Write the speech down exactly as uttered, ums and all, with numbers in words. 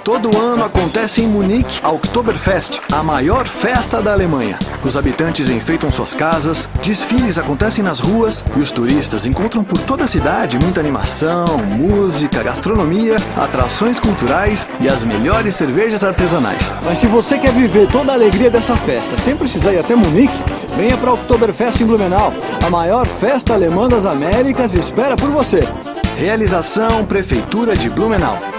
Todo ano acontece em Munique a Oktoberfest, a maior festa da Alemanha. Os habitantes enfeitam suas casas, desfiles acontecem nas ruas e os turistas encontram por toda a cidade muita animação, música, gastronomia, atrações culturais e as melhores cervejas artesanais. Mas se você quer viver toda a alegria dessa festa sem precisar ir até Munique, venha para a Oktoberfest em Blumenau. A maior festa alemã das Américas espera por você. Realização Prefeitura de Blumenau.